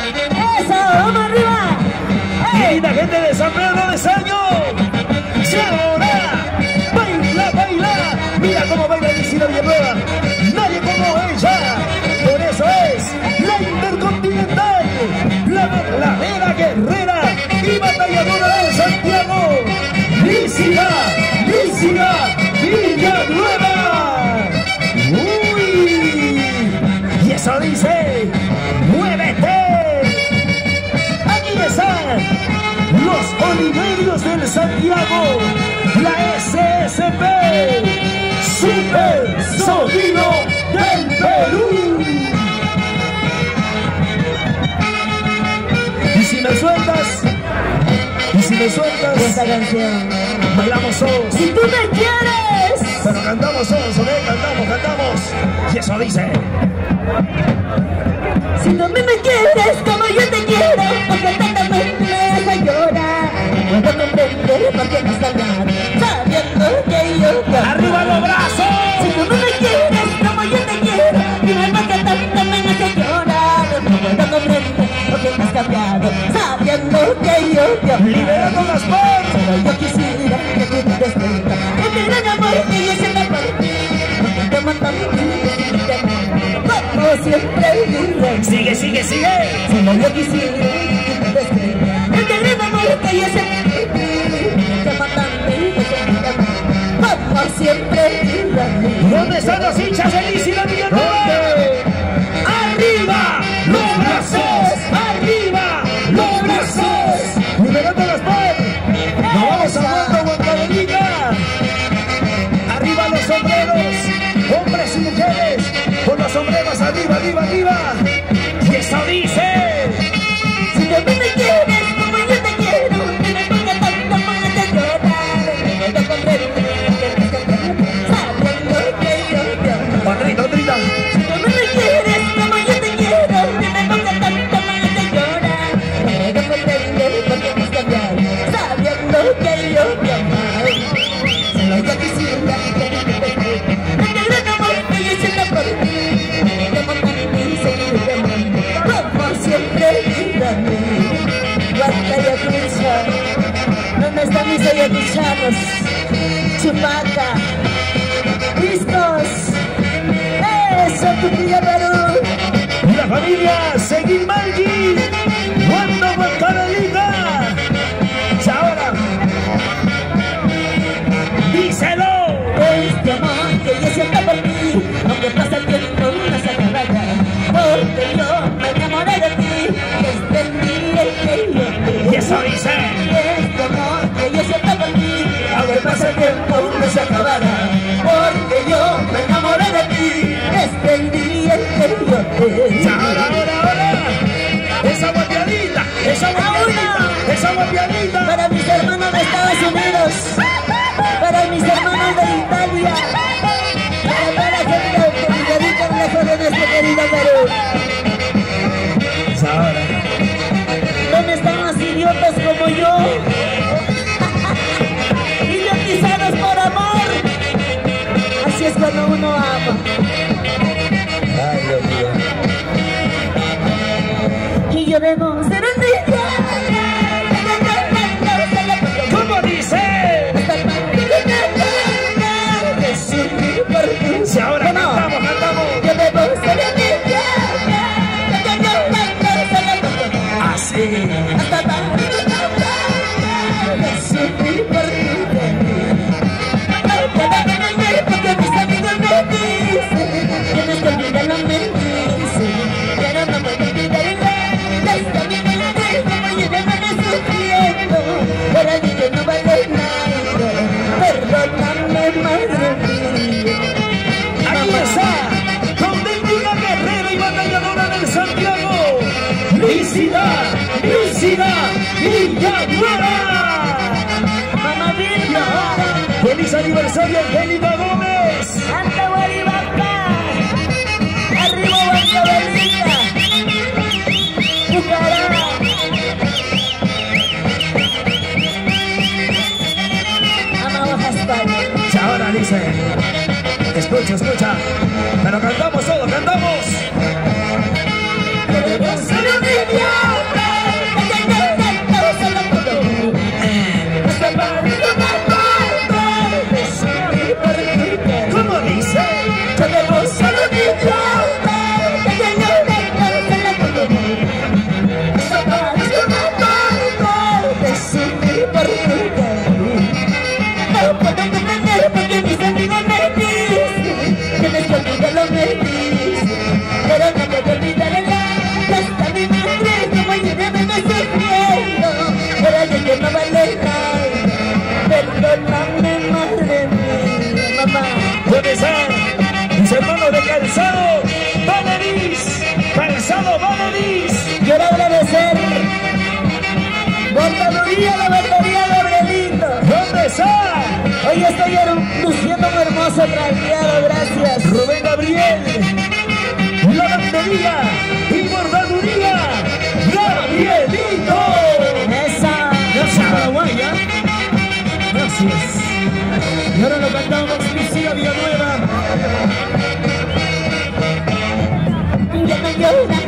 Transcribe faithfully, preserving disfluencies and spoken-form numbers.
Eso, vamos arriba. Y la gente de San Pedro de Saño. Y ahora, baila, baila. Mira cómo baila Lisina Villanueva. Nadie como ella. Por eso es la Intercontinental, la verdadera guerrera y batalladora de Santiago, Lisina, Lisina Villanueva. Uy, y eso dice, muévete. Aquí están los Oliverios del Santiago, la S S P, Super Sonido del Perú. Y si me sueltas, y si me sueltas Esta canción. bailamos todos. Si tú me quieres. Pero cantamos todos, ¿ok? Cantamos, cantamos. Y eso dice. Si tú a mí me quieres como yo te quiero, porque tantamente me hace llorar. No puedo comprender por qué me estás dando, sabiendo que yo te amo. ¡Arriba los brazos! Si tú no me quieres como yo te quiero, dime por qué tanto me hace llorar. No puedo comprender por qué me has cambiado, sabiendo que yo te amo. ¡Liberando las manos! Pero yo quisiera que tú te des cuenta de mi gran amor que yo siento por ti, porque te amo tanto y te amo, como siempre viviré. ¡Sigue, sigue, sigue! Solo yo quisiera que tú te des cuenta de mi gran amor que yo siento por ti, te amo tanto y te amo, como siempre viviré. ¿Dónde están los hinchas de Lisina Villanueva? ¡Arriba los brazos! ¡Arriba los brazos! ¡Liberando las manos! ¡Nos vamos a Huanca, Huancavelica! ¡Arriba los sombreros! ¡Hombres y mujeres! ¡Con los sombreros arriba, arriba, arriba! ¡Y eso dice! Si tú a mí me quieres como yo te quiero, dime por qué tanto me haces llorar. No puedo comprender que me estás cambiando, sabiendo que yo te amo. ¡Otrita, otrita! Si tú a mí me quieres como yo te quiero, dime por qué tanto me haces llorar. No puedo comprender por qué me has cambiado, sabiendo que yo te amo. Solo yo quisiera que tú te des cuenta de mi gran amor que yo siento por ti, te amo tanto y seguiré amando, como siempre viviré. Huanca y Acucha, ¿dónde están mis ayacuchanos? Chupaca, discos, eso, Tuquilla, Perú. ¡Y la familia Seguimalgi! ¡Cuando Huancavelica! Y ahora, díselo. Este amor que yo siento por ti, aunque pasa el tiempo no se acabará, porque yo me enamoré de ti desde el día que yo te vi. Y eso dice. Este amor que yo siento por ti, aunque pasa el tiempo no se acabará, porque yo me enamoré de ti desde el día que yo te vi. Y ahora, ahora, ahora. Esa guapiadita, esa guapiadita, esa guapiadita. Para mis hermanos de Estados Unidos, para mis hermanos de Italia, para toda la gente que me dedican lejos de nuestro querido Perú. Y ahora. ¿Dónde están los idiotas como yo? Idiotizados por amor. Así es cuando uno ama. Ay, Dios mío. Y yo debo ser un día. ¿Cómo dice? Si ahora cantamos, cantamos. Yo debo ser un día. Así. Hasta tanto sufrir por tu querer. No puedo entender porque mis amigos me dicen tienes que olvidarlo, me dicen, pero no puedo olvidarlo. Desde mi mente como yo me van sufriendo, para mí que no vale nada. Perdóname, madre mía. Aquí está, auténtica guerrera y batalladora del Santiago, Lisina, Lisina Villanueva. Mamá Vilma, Feliz aniversario, Angélica Gómez. Santa Guaribaca, arriba Huancavelica, Pucará. Amamos a España. Y ahora dice, escucha, escucha, pero cantamos todo, cantamos. Yo debo ser un día. idiota, ella llorando solo por mí. Hasta parece un amante, de sufrir por ti. ¿Cómo dice? Yo debo ser un idiota, ella llorando solo por mí. Hasta parece un amante, de sufrir por ti. No puedo comprender porque mis amigos me dicen que me estoy olvidando me dicen, pero no puedo olvidar el que hasta mi madre como yo me estoy sufriendo, pero yo que no vale nada, perdóname madre mía, mamá. ¿Dónde están mis hermanos de Calzado Valeris? Calzado Valeris. Quiero agradecer Bordaduría, la bordaduría de Aurelito. ¿Dónde está? Hoy estoy luciendo un hermoso trajeado, gracias. Rubén Gabriel. Lavandería y bordaduría Gabrielito. Esa. Gracias, Paraguaya. Gracias. Y ahora lo cantamos Lucía Villanueva. Ya no llora.